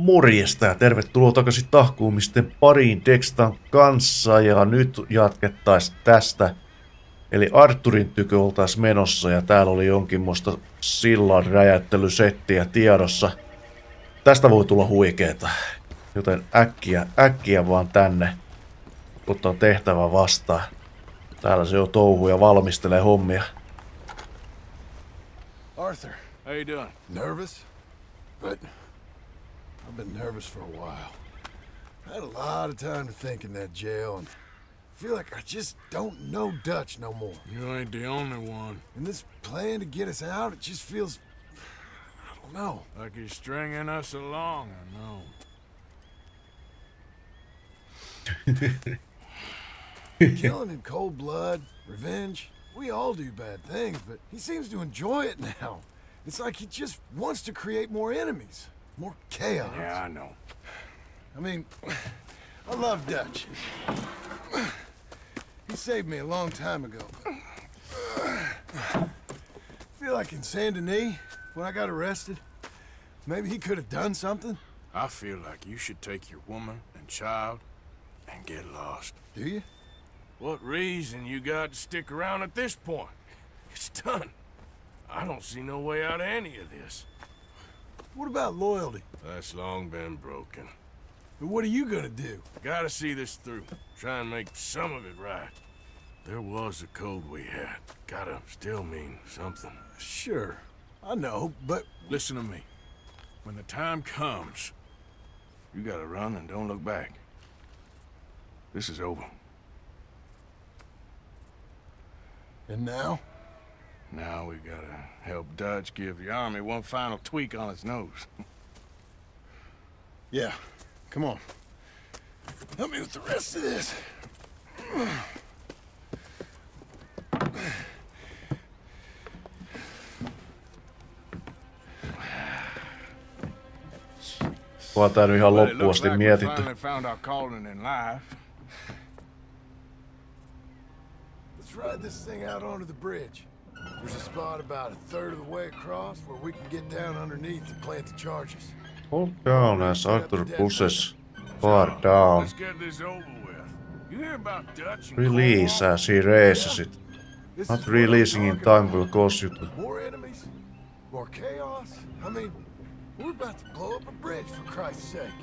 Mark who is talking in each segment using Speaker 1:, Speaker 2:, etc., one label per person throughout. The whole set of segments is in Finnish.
Speaker 1: Morjesta ja tervetuloa takaisin tahkuumisten pariin Dextan kanssa ja nyt jatkettaisiin tästä. Eli Arthurin tykö oltaisiin menossa ja täällä oli jonkinmoista sillan räjäyttelysettiä tiedossa. Tästä voi tulla huikeeta, joten äkkiä vaan tänne, ottaa tehtävä vastaan. Täällä se jo touhuu ja valmistelee hommia.
Speaker 2: Arthur, how you doing? Nervous? But I've been nervous for a while. I had a lot of time to think in that jail, and I feel like I just don't know Dutch no more.
Speaker 3: You ain't the only one.
Speaker 2: And this plan to get us out, it just feels... I don't know.
Speaker 3: Like he's stringing us along, I know.
Speaker 2: Killing in cold blood, revenge, we all do bad things, but he seems to enjoy it now. It's like he just wants to create more enemies, more chaos.
Speaker 3: Yeah, I know.
Speaker 2: I mean, I love Dutch. He saved me a long time ago. Feel like in Saint Denis, when I got arrested, maybe he could have done something.
Speaker 3: I feel like you should take your woman and child and get lost.
Speaker 2: Do you?
Speaker 3: What reason you got to stick around at this point? It's done. I don't see no way out of any of this.
Speaker 2: What about loyalty?
Speaker 3: That's long been broken.
Speaker 2: What are you gonna do?
Speaker 3: Gotta see this through. Try and make some of it right. There was a code we had. Gotta still mean something.
Speaker 2: Sure, I know, but...
Speaker 3: Listen to me. When the time comes, you gotta run and don't look back. This is over.
Speaker 2: And now?
Speaker 3: Now we gotta help Dutch give the army one final tweak on its nose.
Speaker 2: Yeah, come on. Help me with the rest of this.
Speaker 1: Vaan tää nyt ihan loppuun asti mietitty.
Speaker 2: Let's ride this thing out onto the bridge. There's a spot about a third of the way across where we can get down underneath and plant the charges.
Speaker 1: Hold down as Arthur pushes far down.
Speaker 3: Let's get this over with. You hear about Dutch and
Speaker 1: Release as he races it. Not releasing in time will cause you to...
Speaker 2: More enemies? More chaos? I mean, we're about to blow up a bridge for Christ's sake.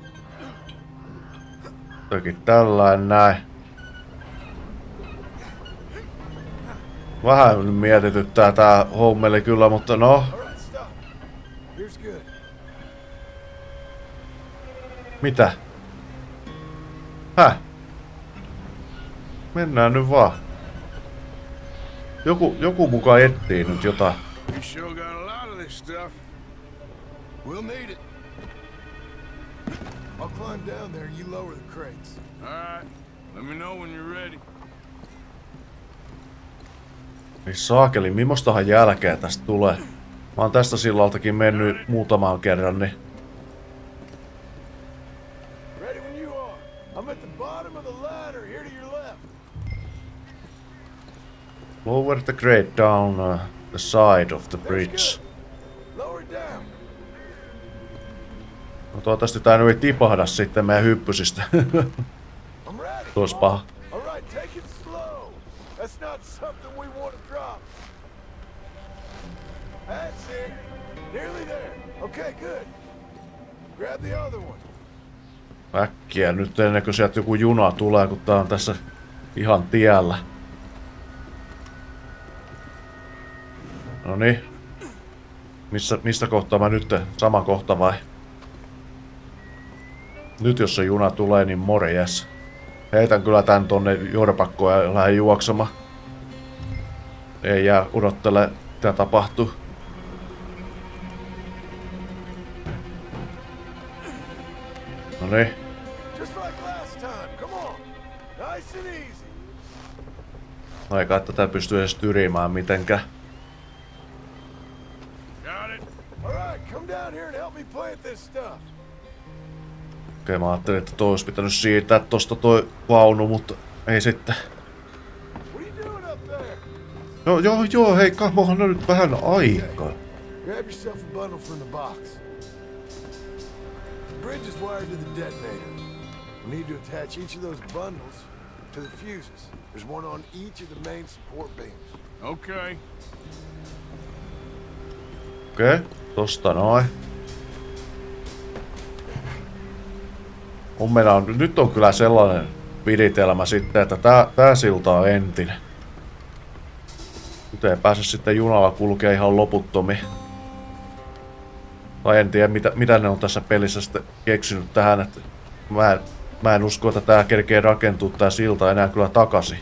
Speaker 1: Toki tällainen näin. Vähän mietityttää tää hommeli kyllä, mutta no. Mitä? Häh? Mennään nyt vaan. Joku mukaan etsii nyt jotain.
Speaker 2: We'll need it. I'll climb down there, you lower the crates.
Speaker 3: All right. Let me know when you're ready.
Speaker 1: Ei saakeli, mimmostahan jälkeä tästä tulee? Mä oon tästä sillaltakin mennyt muutaman kerran, niin...
Speaker 2: Ready when you are. I'm at the bottom of the ladder, here to your left.
Speaker 1: Lower the crate down the side of the bridge.
Speaker 2: Lower it down.
Speaker 1: No toivottavasti tää nyt ei tipahda sitten meidän hyppysistä. Tuos paha.
Speaker 2: Alright, take it slow. That's not something we want to drop. That's it. Nearly there. Okay, good. Grab the other one.
Speaker 1: Äkkiä nyt ennen kuin sieltä joku juna tulee, kun tää on tässä ihan tiellä. Noniin. Mistä kohtaa mä nyt? Sama kohta vai? Nyt jos se juna tulee, niin morjes. Heitän kyllä tän tonne jorpakkoon ja lähden juoksemaan. Ei jää odottele, mitä tapahtuu. Noniin. Aika, että tätä pystyy edes tyrimään mitenkään. Okei, mä ajattelin, että toi olisi pitänyt siirtää tosta toi vaunu, mutta ei sitten. Joo, hei, kammohan on nyt vähän aikaa.
Speaker 2: bridge is wired to the detonator. We need to attach each of those bundles to the fuses. There's one on each of the main support beams.
Speaker 3: Okay.
Speaker 1: Okei, tosta noin. Nyt on kyllä sellainen viritelmä sitten, että tää silta on entinen. Nyt ei pääse sitten junalla kulkea ihan loputtomiin. Tai en tiedä mitä ne on tässä pelissä sitten keksinyt tähän, että mä en usko, että tää kerkee rakentua tää silta enää kyllä takaisin.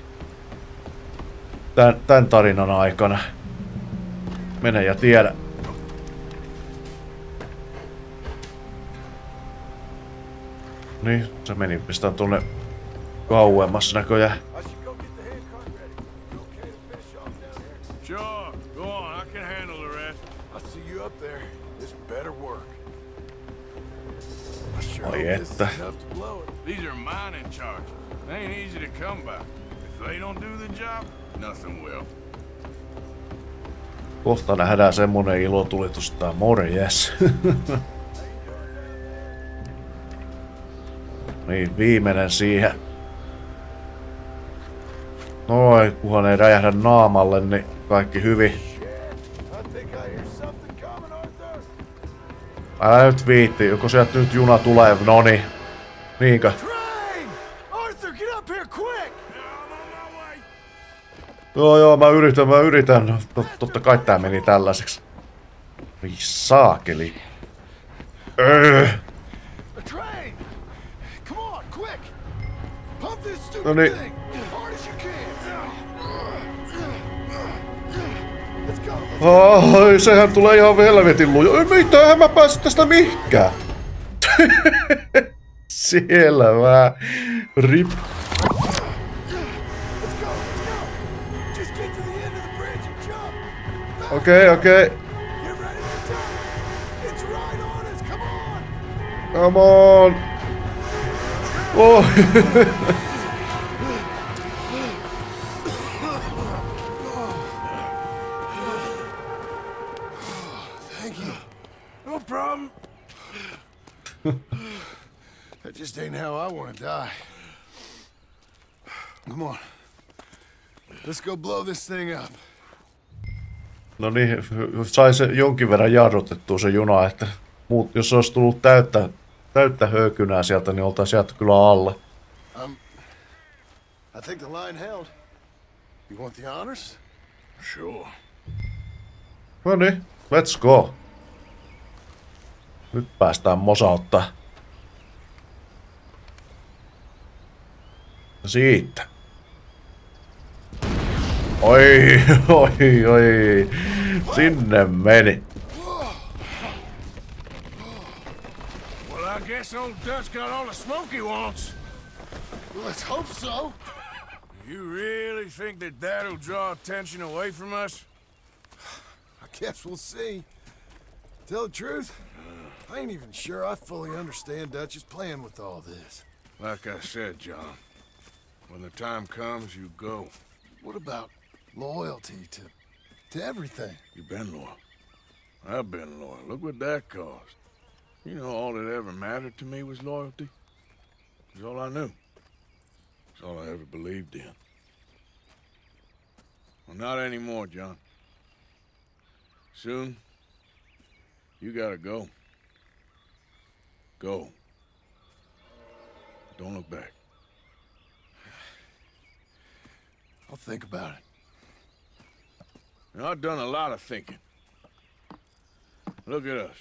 Speaker 1: Tän tarinan aikana. Mene ja tiedä. Niin, se meni pistään tuonne kauemmas näköjään.
Speaker 3: Sure, go on. I can handle the rest.
Speaker 2: I'll see you up there. This better work. I sure
Speaker 1: Ai
Speaker 2: hope this is
Speaker 1: että.
Speaker 2: enough to blow it.
Speaker 3: These are mining charges. They ain't easy to come by. If they don't do the job, nothing will.
Speaker 1: Kohta nähdään semmonen ilotulitus, tää morjes. Niin, viimeinen siihen. Noin, kunhan ei räjähdä naamalle, niin kaikki hyvin.
Speaker 2: I think I hear something coming, Arthur.
Speaker 1: Älä nyt viitti, joko sieltä nyt juna tulee, noni. Niinkö?
Speaker 2: Train! Arthur, get up here quick!
Speaker 1: Joo, mä yritän. Totta kai tää meni tällaiseksi. Ei saakeli.
Speaker 2: A train! Come on, quick! Pump this stupid
Speaker 1: No niin.
Speaker 2: thing as hard as you can. Let's go.
Speaker 1: Ai, sehän tulee ihan helvetin luja. Ei mitään, mä pääse tästä mihinkään. Selvä. Rip.
Speaker 2: Let's go. Just get to the end of the bridge and jump.
Speaker 1: Okei.
Speaker 2: Get ready to jump. It's right on us. Come on.
Speaker 1: Come on. Oh.
Speaker 2: Thank you. No problem. That just ain't how I want to die. Come on. Let's go blow this thing up.
Speaker 1: No niin, sai se jonkin verran jarrutettua se juna, että jos olisi tullut täyttä höykynää sieltä, niin oltaisiin sieltä kyllä alla.
Speaker 2: I think the line held. You want the honors?
Speaker 3: Sure.
Speaker 1: No niin, let's go. Nyt päästään mosauttaa. Siitä. Oi. Sinne meni.
Speaker 3: Well, I guess old Dutch got all the smoke he wants.
Speaker 2: Well, let's hope so.
Speaker 3: You really think that that'll draw attention away from us?
Speaker 2: I guess we'll see. Tell the truth, I ain't even sure I fully understand Dutch's plan with all this.
Speaker 3: Like I said, John, when the time comes, you go.
Speaker 2: What about loyalty to everything?
Speaker 3: You've been loyal. I've been loyal. Look what that cost. You know, all that ever mattered to me was loyalty. It was all I knew. It's all I ever believed in. Well, not anymore, John. Soon, you gotta go. Go. Don't look back.
Speaker 2: I'll think about it.
Speaker 3: Now, I've done a lot of thinking. Look at us.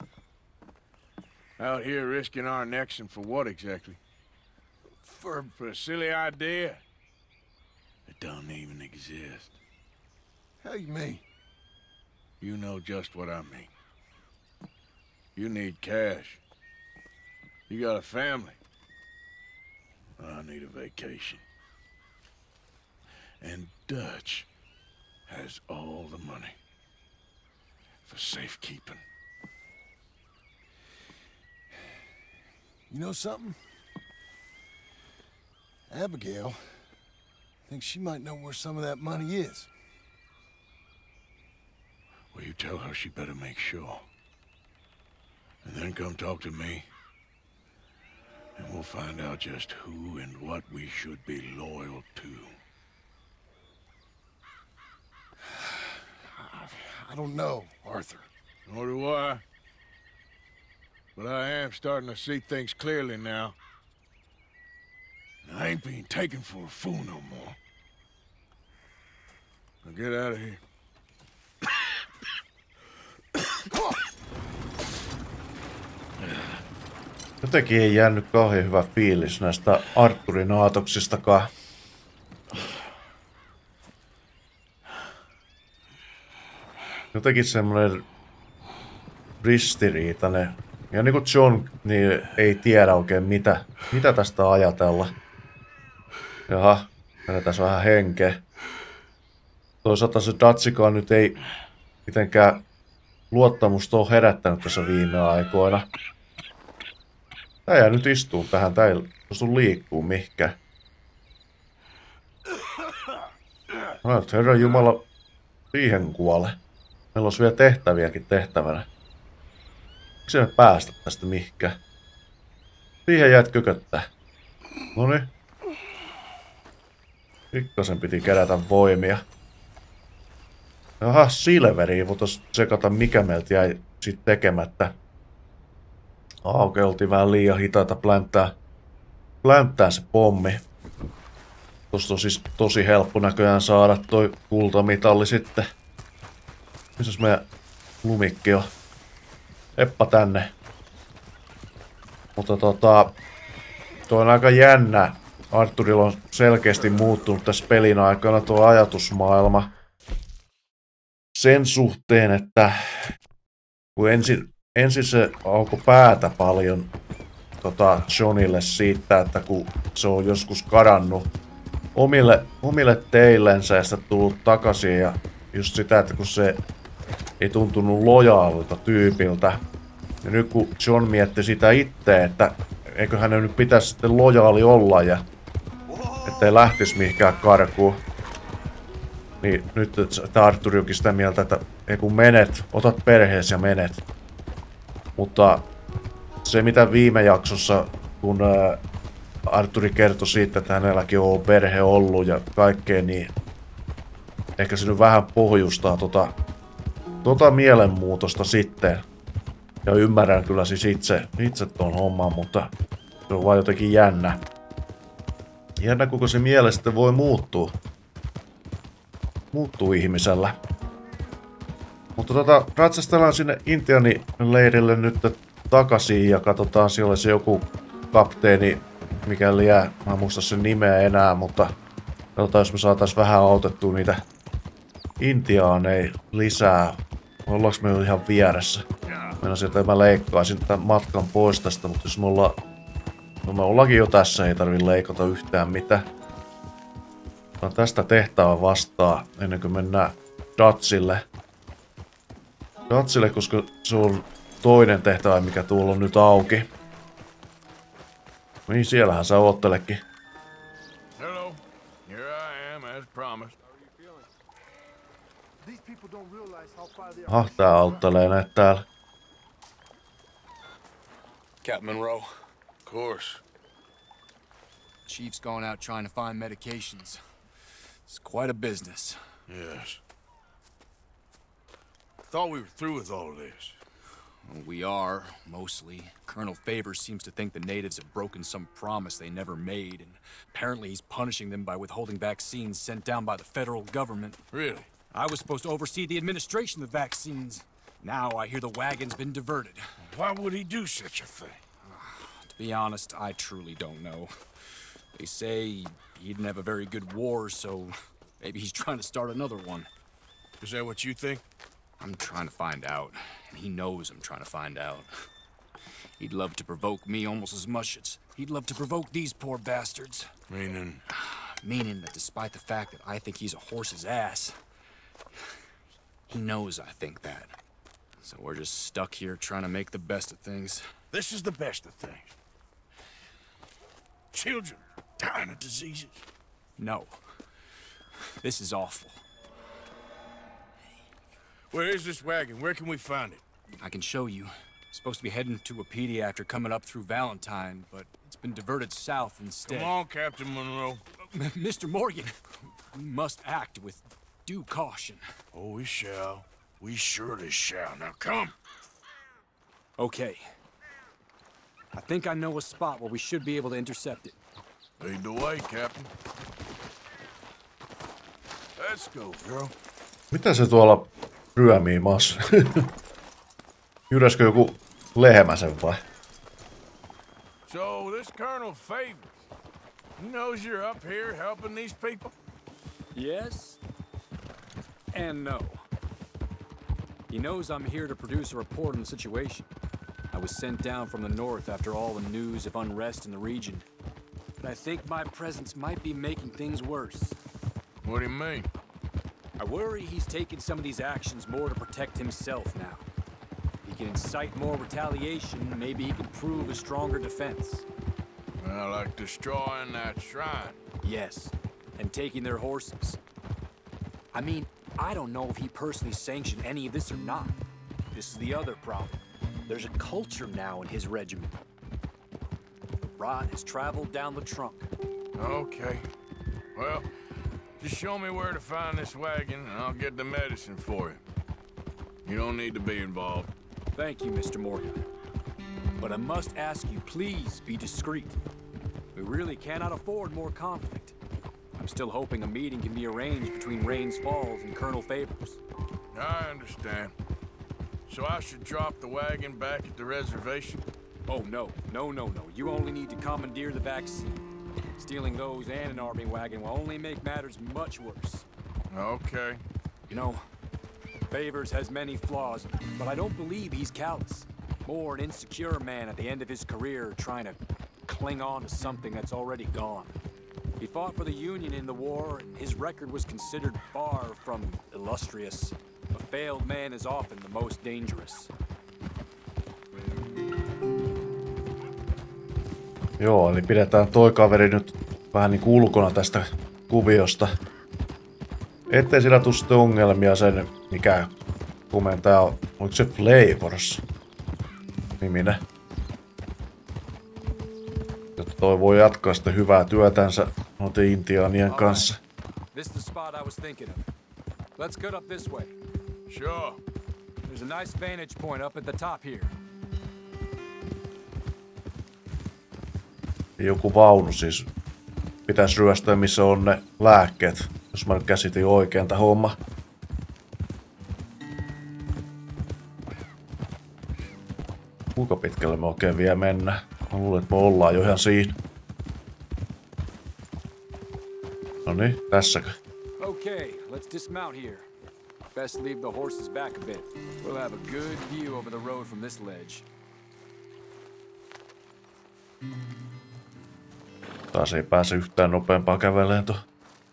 Speaker 3: Out here risking our necks, and for what exactly? For a silly idea that don't even exist.
Speaker 2: How you mean?
Speaker 3: You know just what I mean. You need cash. You got a family. I need a vacation. And Dutch has all the money for safekeeping.
Speaker 2: You know something? Abigail thinks she might know where some of that money is.
Speaker 3: Well, you tell her she better make sure. And then come talk to me And we'll find out just who and what we should be loyal to.
Speaker 2: I don't know, Arthur.
Speaker 3: Nor do I. But I am starting to see things clearly now. I ain't being taken for a fool no more. Now get out of here.
Speaker 1: Jotenkin ei jäänyt kauhean hyvä fiilis näistä Arthurin aatoksistakaan. Jotenkin semmoinen ristiriitainen. Ja niin kuin John niin ei tiedä oikein mitä tästä ajatella. Jaha, menetään vähän henkeä. Toisaalta se Datsikaan nyt ei mitenkään luottamusta ole herättänyt tässä viime aikoina. Tää jää nyt istuu tähän, tää ei suostu liikkuu mihinkään. No, herran jumala, siihen kuole. Meillä olisi vielä tehtäviäkin tehtävänä. Miksi me päästä tästä mihinkään? Siihen jäät kököttää. Noniin. Pikkasen piti kerätä voimia. Jaha, Silveriin voitais tsekata mikä meiltä jäi sit tekemättä. Okei, oltiin vähän liian hitaita plänttää se pommi. Tosta on siis tosi helppo näköjään saada toi kultamitalli sitten. Missäs meidän lumikki on? Eppa tänne. Mutta toi on aika jännä. Arthurilla on selkeästi muuttunut tässä pelin aikana tuo ajatusmaailma. Sen suhteen, että kun ensin se alkoi päätä paljon Johnille siitä, että kun se on joskus kadannut omille teillensä ja sitten tullut takaisin ja just sitä, että kun se ei tuntunut lojaalilta tyypiltä. Ja nyt kun John mietti sitä itse, että eikö hänen nyt pitäisi sitten lojaali olla ja ettei lähtisi mihinkään karkuun. Niin nyt Arthur onkin sitä mieltä, että ei kun menet, otat perheesi ja menet. Mutta se mitä viime jaksossa, kun Arthur kertoi siitä, että hänelläkin on perhe ollut ja kaikkea, niin ehkä se nyt vähän pohjustaa tota mielenmuutosta sitten. Ja ymmärrän kyllä siis itse ton homman, mutta se on vaan jotenkin jännä. Jännä, kuinka se miele sitten voi muuttua. Muuttuu ihmisellä. Mutta ratsastellaan sinne Intiani-leirille nyt takaisin ja katsotaan, siellä olisi joku kapteeni, mikäli jää, mä en muista sen nimeä enää, mutta katsotaan, jos me saatais vähän autettua niitä intiaaneja lisää. Ollaanko me jo ihan vieressä? Meinasin, että mä leikkaisin tämän matkan pois tästä, mutta jos me ollaan... No me ollaankin jo tässä, ei tarvi leikata yhtään mitään. Otan tästä tehtävä vastaan ennen kuin mennään Datsille. Datsille, koska se on toinen tehtävä, mikä tuolla on nyt auki. Niin, siellähän sä oottelekin.
Speaker 3: Hello, here I am as promised.
Speaker 1: Aha, tää auttelee näitä täällä.
Speaker 4: Captain Monroe.
Speaker 3: Of course.
Speaker 4: Chief's gone out trying to find medications. It's quite a business.
Speaker 3: Yes. Thought we were through with all of this.
Speaker 4: We are, mostly. Colonel Favors seems to think the natives have broken some promise they never made, and apparently he's punishing them by withholding vaccines sent down by the federal government.
Speaker 3: Really?
Speaker 4: I was supposed to oversee the administration of the vaccines. Now I hear the wagon's been diverted.
Speaker 3: Why would he do such a thing?
Speaker 4: To be honest, I truly don't know. They say he didn't have a very good war, so maybe he's trying to start another one.
Speaker 3: Is that what you think?
Speaker 4: I'm trying to find out, and he knows I'm trying to find out. He'd love to provoke me almost as much as he'd love to provoke these poor bastards.
Speaker 3: Meaning?
Speaker 4: Meaning that despite the fact that I think he's a horse's ass, he knows I think that. So we're just stuck here trying to make the best of things.
Speaker 3: This is the best of things. Children dying of diseases.
Speaker 4: No. This is awful.
Speaker 3: Where is this wagon? Where can we find it?
Speaker 4: I can show you. Supposed to be heading to a pediatric coming up through Valentine, but it's been diverted south instead.
Speaker 3: Come on, Captain Monroe.
Speaker 4: Mr. Morgan, we must act with due caution.
Speaker 3: Oh, we shall. We surely shall. Now come.
Speaker 4: Okay. I think I know a spot where we should be able to intercept it.
Speaker 3: Lead the way, Captain. Let's go, girl.
Speaker 1: Mitä se tuolla ryömii maassa? Jyräskö joku lehmä sen vai?
Speaker 3: So, this Colonel Favors, he knows you're up here helping these people?
Speaker 4: Yes and no. He knows I'm here to produce a report on the situation. I was sent down from the north after all the news of unrest in the region. But I think my presence might be making things worse.
Speaker 3: What do you mean?
Speaker 4: I worry he's taking some of these actions more to protect himself now. He can incite more retaliation, maybe he can prove a stronger defense.
Speaker 3: Well, like destroying that shrine.
Speaker 4: Yes, and taking their horses. I mean, I don't know if he personally sanctioned any of this or not. This is the other problem. There's a culture now in his regiment. The rot has traveled down the trunk.
Speaker 3: Okay. Well, just show me where to find this wagon, and I'll get the medicine for you. You don't need to be involved.
Speaker 4: Thank you, Mr. Morgan. But I must ask you, please be discreet. We really cannot afford more conflict. I'm still hoping a meeting can be arranged between Rains Falls and Colonel Favors.
Speaker 3: I understand. So I should drop the wagon back at the reservation?
Speaker 4: Oh, no. No. You only need to commandeer the vaccine. Stealing those and an army wagon will only make matters much worse.
Speaker 3: Okay.
Speaker 4: You know, Favors has many flaws, but I don't believe he's callous. More an insecure man at the end of his career trying to cling on to something that's already gone. He fought for the Union in the war, and his record was considered far from illustrious. A failed man is often the most dangerous.
Speaker 1: Joo, eli pidetään toi kaveri nyt vähän niin ulkona tästä kuviosta. Ettei sillä tule sitten ongelmia sen, mikä komentaja on. Oliko se Flavors niminen? Jotta toi voi jatkaa sitten hyvää työtänsä noiden intiaanien kanssa.
Speaker 4: This is the spot I was thinking of. Let's get up this way.
Speaker 3: Sure.
Speaker 4: There's a nice vantage point up at the top here.
Speaker 1: Joku vaunu siis. Pitäisi ryöstää, missä on ne lääkkeet, jos mä nyt käsitin oikein tää homma. Kuinka pitkälle me oikein vielä mennään? Mä luulen, että me ollaan jo ihan siinä. Noniin, tässäkö?
Speaker 4: Okay, let's dismount here. Best leave the horses back a bit. We'll have a good view over the road from this ledge.
Speaker 1: Taas ei pääse yhtään nopeampaa käveleen tuo.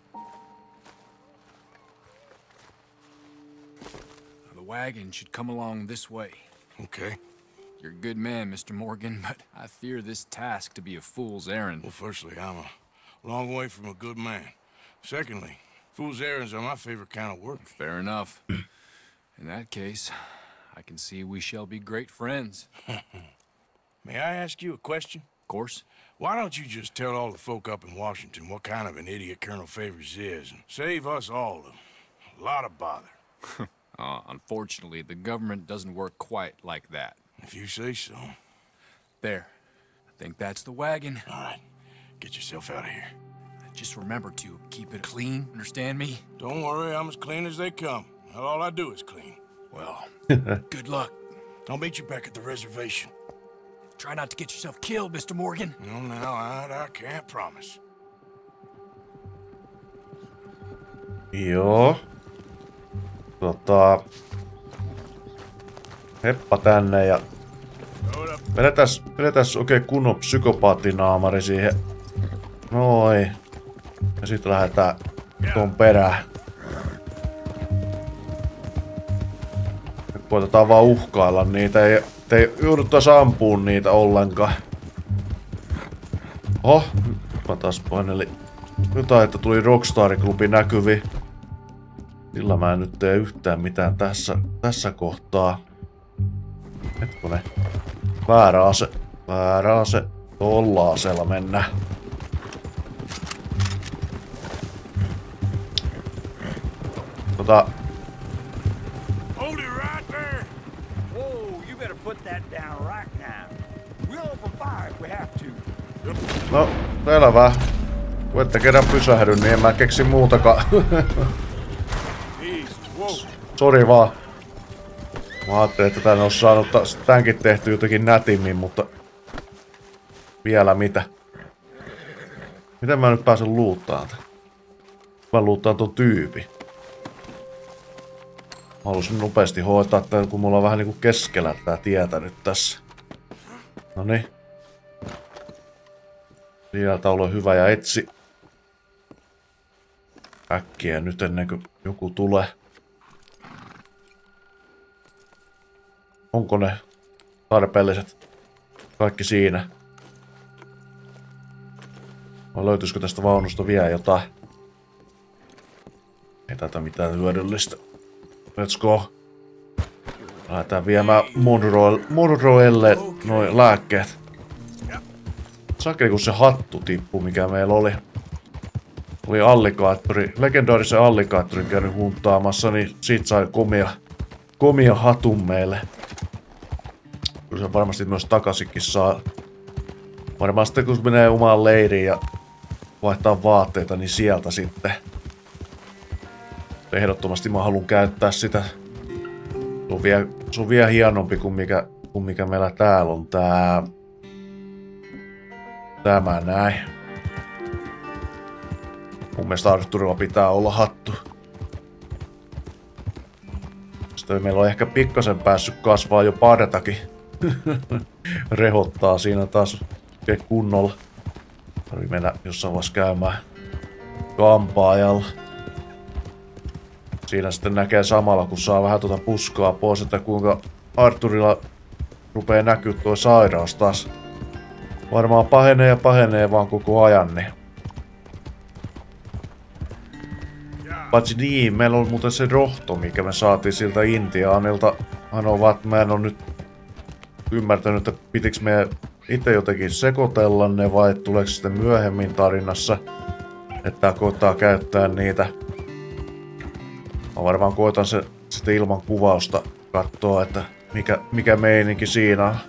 Speaker 4: The wagon should come along this way.
Speaker 3: Okay.
Speaker 4: You're a good man, Mr. Morgan, but I fear this task to be a fool's errand.
Speaker 3: Well, firstly, I'm a long way from a good man. Secondly, fool's errands are my favorite kind of work.
Speaker 4: Fair enough. In that case, I can see we shall be great friends.
Speaker 3: May I ask you a question?
Speaker 4: Of course.
Speaker 3: Why don't you just tell all the folk up in Washington what kind of an idiot Colonel Favors is and save us all a lot of bother?
Speaker 4: Unfortunately, the government doesn't work quite like that.
Speaker 3: If you say so.
Speaker 4: There. I think that's the wagon.
Speaker 3: All right. Get yourself out of here.
Speaker 4: Just remember to keep it clean, understand me?
Speaker 3: Don't worry, I'm as clean as they come. All I do is clean.
Speaker 4: Well, good luck.
Speaker 3: I'll meet you back at the reservation.
Speaker 4: Try not to get yourself killed, Mr. Morgan.
Speaker 3: No, now, I can't promise.
Speaker 1: Joo. Heppa tänne ja vedetääs oikein kunnon psykopaattinaamari siihen. Noin. Ja sitten lähdetään tuon perään. Nyt koitetaan vaan uhkailla niitä. Ei jouduttaisi ampuun niitä ollenkaan. Oho, mä taas painelin jotain, että tuli Rockstar-klubi näkyviin. Sillä mä en nyt tee yhtään mitään tässä kohtaa. Hetkonen. Väärä ase. Tollaasella mennään.
Speaker 3: Hold it right there!
Speaker 5: Whoa, you better put that down right now. We'll open fire if we have to.
Speaker 1: No, selvä. Kun ette kerran pysähdy, niin en mä keksi muutakaan.
Speaker 3: Easy. Whoa.
Speaker 1: Sori vaan. Mä ajattelin, että tän olisi saanut tämänkin tehty jotenkin nätimmin, mutta... Vielä mitä? Miten mä nyt pääsen luuttaan? Mä luuttaan ton tyypin. Mä halusin nopeasti hoitaa tän, kun mulla on vähän niinku keskellä tää tietä nyt tässä. Noniin. Sieltä ole hyvä ja etsi. Äkkiä nyt ennen kuin joku tulee. Onko ne tarpeelliset? Kaikki siinä. Vai löytyisikö tästä vaunusta vielä jotain? Ei tätä mitään hyödyllistä. Let's go. Lähdetään viemään Monroelle noin lääkkeet. Sakeli kun se hattu tippui, mikä meillä oli. Oli allikaattori, legendaarisen allikaattorin käynyt huntaamassa, niin siitä sai komia hatun meille. Kyllä se varmasti myös takaisinkin saa. Varmaan sitten kun menee omaan leiriin ja vaihtaa vaatteita, niin sieltä sitten. Ehdottomasti mä haluan käyttää sitä. Se on vielä hienompi kuin mikä meillä täällä on tämä näin. Mun mielestä Arthurilla pitää olla hattu. Sitten meillä on ehkä pikkasen päässyt kasvaa jo partakin. Rehottaa siinä taas kunnolla. Tarvii mennä jossain vaiheessa käymään kampaajalla. Siinä sitten näkee samalla, kun saa vähän tuota puskaa pois, että kuinka Arthurilla rupeaa näkyä tuo sairaus taas. Varmaan pahenee ja pahenee vaan koko ajan, niin. Paitsi niin, meillä on muuten se rohto, mikä me saatiin siltä Intiaanilta. Anovat, mä en oo nyt ymmärtänyt, että pitikö me itse jotenkin sekoitella ne vai tuleeko sitten myöhemmin tarinassa, että koittaa käyttää niitä. Mä varmaan koitan se sitten ilman kuvausta katsoa, että mikä meininki siinä on.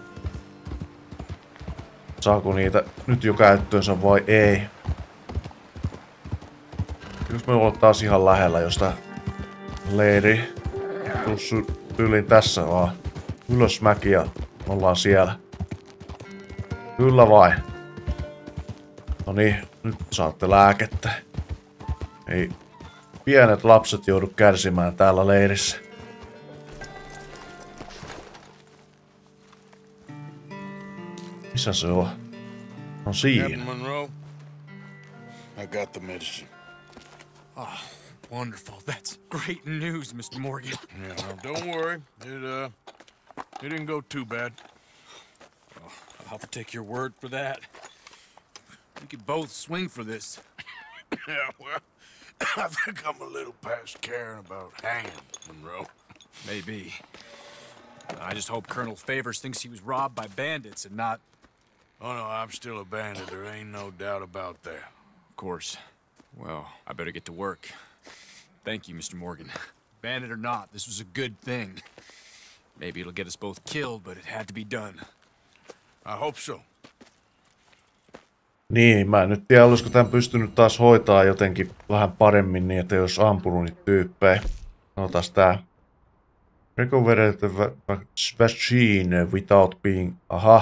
Speaker 1: Saako niitä nyt jo käyttöönsä vai ei? Jos me ollaan taas ihan lähellä jostain leiri. Tuossa tyyliin tässä vaan. Ylösmäki ja ollaan siellä. Kyllä vai. No niin, nyt saatte lääkettä. Ei pienet lapset joudu kärsimään täällä leirissä. Missä se on? On siinä.
Speaker 3: Captain Monroe, I got the medicine.
Speaker 4: Oh, wonderful. That's great news, Mr. Morgan.
Speaker 3: Yeah, no, don't worry. It didn't go too bad.
Speaker 4: Oh, I'll have to take your word for that. We could both swing for this.
Speaker 3: Yeah, well, I think I'm a little past caring about hanging, Monroe.
Speaker 4: Maybe. I just hope Colonel Favors thinks he was robbed by bandits and not...
Speaker 3: Oh, no, I'm still a bandit. There ain't no doubt about that.
Speaker 4: Of course. Well, I better get to work. Thank you, Mr. Morgan. Bandit or not, this was a good thing. Maybe it'll get us both killed, but it had to be done.
Speaker 3: I hope so.
Speaker 1: Niin, mä en nyt tiedä, olisiko tämän pystynyt taas hoitaa jotenkin vähän paremmin niin, että jos ampunut niitä tyyppejä. Otas tää. Recover the machine without being... Aha.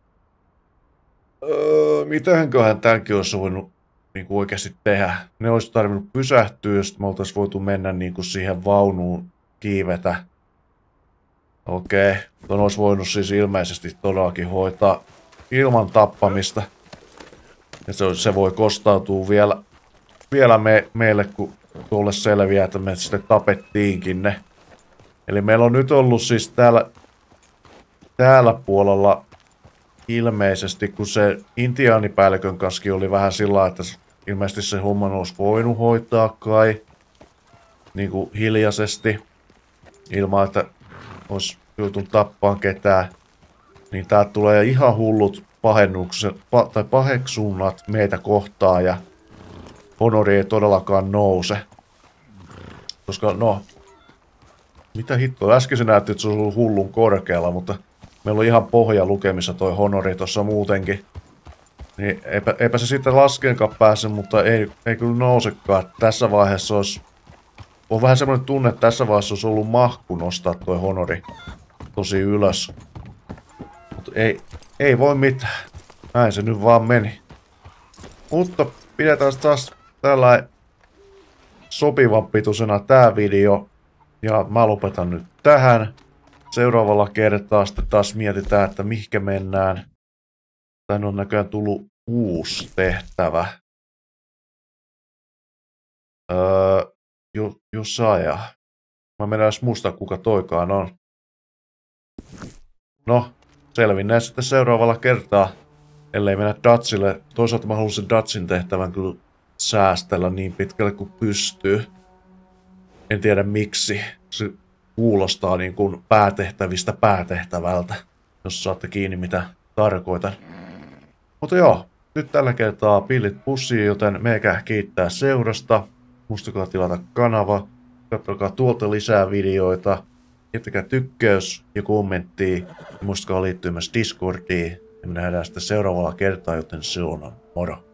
Speaker 1: Mitähänköhän tämänkin olisi voinut niinku oikeasti tehdä? Ne olisi tarvinnut pysähtyä, jos me oltaisiin voitu mennä niinku siihen vaunuun kiivetä. Okei. Ton olisi voinut siis ilmeisesti todellakin hoitaa ilman tappamista. Ja se voi kostautua vielä meille, kun tuolle selviää, että me sitten tapettiinkin ne. Eli meillä on nyt ollut siis täällä puolella ilmeisesti, kun se intiaanipäällikön kanssa oli vähän sillä, että ilmeisesti se homman olisi voinut hoitaa kai. Niin kuin hiljaisesti. Ilman, että olisi joutunut tappaan ketään. Niin täältä tulee ihan hullut paheksunnat meitä kohtaan ja honori ei todellakaan nouse. Koska no, mitä hittoa, äsken se näytti, että se on ollut hullun korkealla, mutta meillä on ihan pohja lukemissa toi honori tuossa muutenkin. Niin eipä se sitten laskeenkaan pääse, mutta ei kyllä nousekaan. Tässä vaiheessa on vähän semmoinen tunne, että tässä vaiheessa olisi ollut mahku nostaa toi honori tosi ylös. Mutta ei voi mitään. Näin se nyt vaan meni. Mutta pidetään taas tällä sopivan pituisena tää video. Ja mä lopetan nyt tähän. Seuraavalla kertaa sitten taas mietitään, että mihinkä mennään. Tänne on näköjään tullut uusi tehtävä. Josaja. Mä menen edes muistaa, kuka toikaan on. No, selvinnään sitten seuraavalla kertaa. Ellei mennä Dutchille. Toisaalta mä haluaisin Dutchin tehtävän kyllä säästellä niin pitkälle kuin pystyy. En tiedä miksi. Se kuulostaa niin kuin päätehtävistä päätehtävältä. Jos saatte kiinni mitä tarkoitan. Mutta joo, nyt tällä kertaa pillit pussiin, joten meikää kiittää seurasta. Muistakaa tilata kanava. Katsokaa tuolta lisää videoita. Jättäkää tykkäys ja kommentti. Ja muistakaa liittyä myös Discordiin. Ja me nähdään sitten seuraavalla kertaa, joten se on moro.